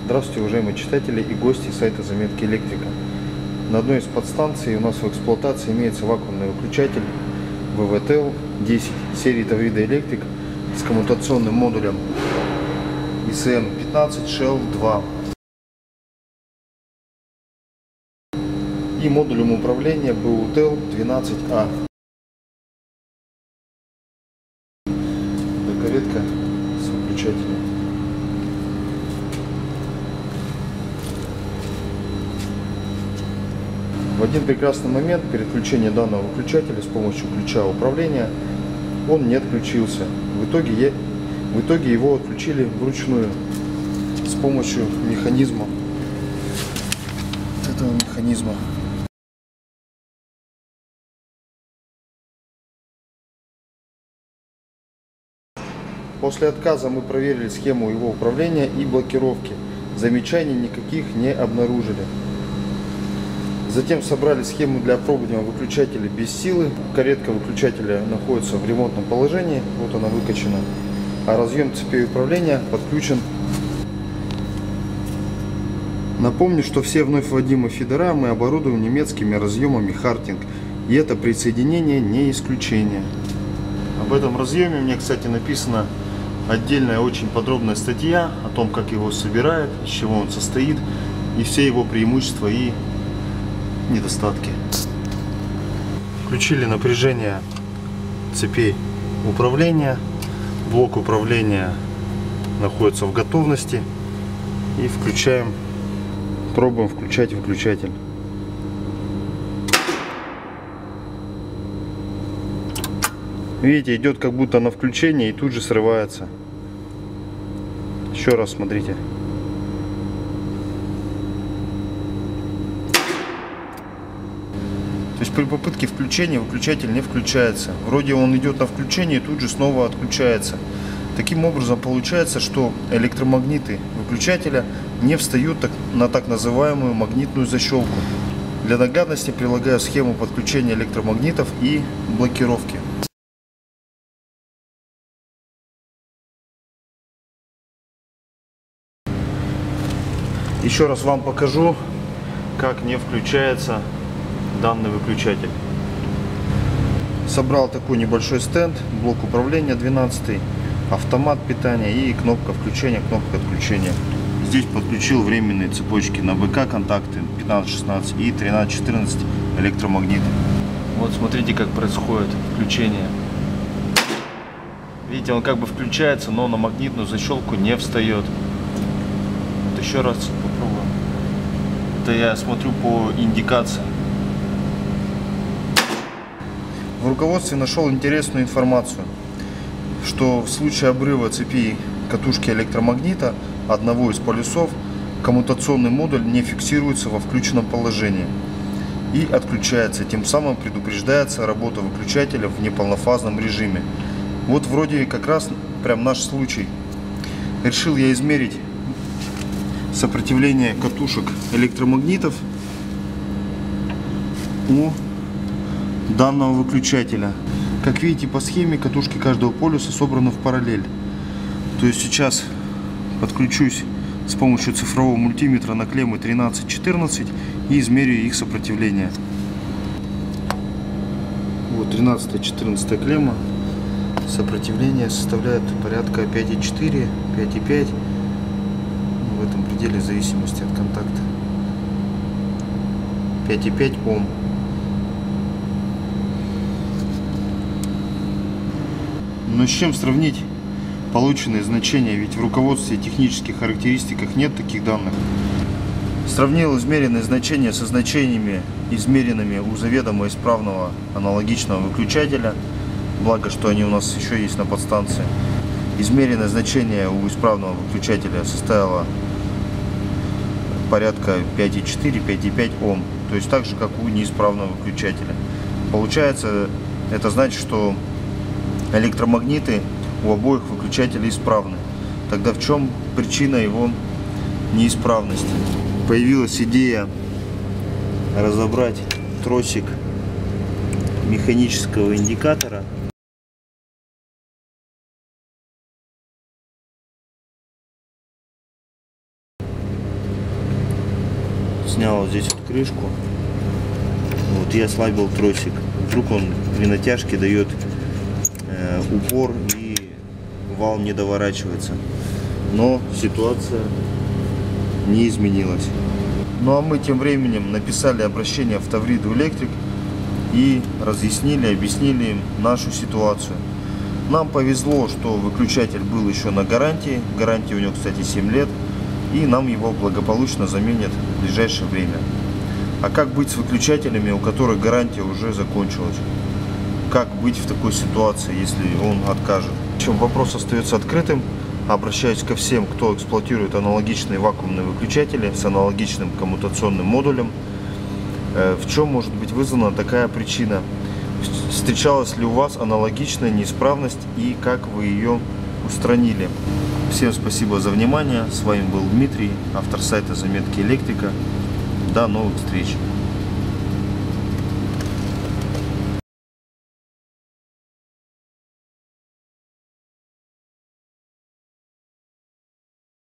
Здравствуйте, уважаемые читатели и гости сайта Заметки Электрика. На одной из подстанций у нас в эксплуатации имеется вакуумный выключатель VVTL-10 серии Таврида Electric с коммутационным модулем ICM15 Shell 2 и модулем управления BUTEL-12A. Доковедка с выключателем. В один прекрасный момент перед включением данного выключателя с помощью ключа управления он не отключился. В итоге его отключили вручную с помощью механизма. Этого механизма. После отказа мы проверили схему его управления и блокировки. Замечаний никаких не обнаружили. Затем собрали схему для опробования выключателя без силы. Каретка выключателя находится в ремонтном положении. Вот она выкачана. А разъем цепей управления подключен. Напомню, что все вновь вводимые фидера мы оборудуем немецкими разъемами Harting. И это присоединение не исключение. Об этом разъеме мне, кстати, написана отдельная очень подробная статья о том, как его собирают, из чего он состоит и все его преимущества и недостатки. Включили напряжение цепей управления. Блок управления находится в готовности. И включаем, пробуем включать выключатель. Видите, идет как будто на включение и тут же срывается. Еще раз смотрите. То есть при попытке включения выключатель не включается. Вроде он идет на включение и тут же снова отключается. Таким образом получается, что электромагниты выключателя не встают на так называемую магнитную защелку. Для наглядности прилагаю схему подключения электромагнитов и блокировки. Еще раз вам покажу, как не включается данный выключатель. Собрал такой небольшой стенд, блок управления 12, автомат питания и кнопка включения, кнопка отключения. Здесь подключил временные цепочки на БК контакты 15-16 и 13-14 электромагниты. Вот смотрите, как происходит включение. Видите, он как бы включается, но на магнитную защелку не встает. Вот еще раз попробуем. Это я смотрю по индикации. В руководстве нашел интересную информацию, что в случае обрыва цепи катушки электромагнита одного из полюсов коммутационный модуль не фиксируется во включенном положении и отключается, тем самым предупреждается работа выключателя в неполнофазном режиме. Вот вроде как раз прям наш случай. Решил я измерить сопротивление катушек электромагнитов у данного выключателя. Как видите, по схеме катушки каждого полюса собраны в параллель. То есть сейчас подключусь с помощью цифрового мультиметра на клеммы 13-14 и измерю их сопротивление. Вот 13-14 клемма. Сопротивление составляет порядка 5,4, 5,5. В этом пределе, в зависимости от контакта. 5,5 Ом. Но с чем сравнить полученные значения, ведь в руководстве и технических характеристиках нет таких данных. Сравнил измеренные значения со значениями, измеренными у заведомо исправного аналогичного выключателя, благо что они у нас еще есть на подстанции. Измеренное значение у исправного выключателя составило порядка 5,4-5,5 Ом, то есть так же, как у неисправного выключателя. Получается, это значит, что электромагниты у обоих выключателей исправны. Тогда в чем причина его неисправности? Появилась идея разобрать тросик механического индикатора. снял вот здесь вот крышку. Вот я ослабил тросик. Вдруг он при натяжке дает упор и вал не доворачивается. Но ситуация не изменилась. Ну а мы тем временем написали обращение в Тавриду Электрик и разъяснили, объяснили им нашу ситуацию. Нам повезло, что выключатель был еще на гарантии. Гарантия у него, кстати, 7 лет. И нам его благополучно заменят в ближайшее время. А как быть с выключателями, у которых гарантия уже закончилась? Как быть в такой ситуации, если он откажет? В общем, вопрос остается открытым. Обращаюсь ко всем, кто эксплуатирует аналогичные вакуумные выключатели с аналогичным коммутационным модулем. В чем может быть вызвана такая причина? Встречалась ли у вас аналогичная неисправность и как вы ее устранили? Всем спасибо за внимание. С вами был Дмитрий, автор сайта Заметки Электрика. До новых встреч!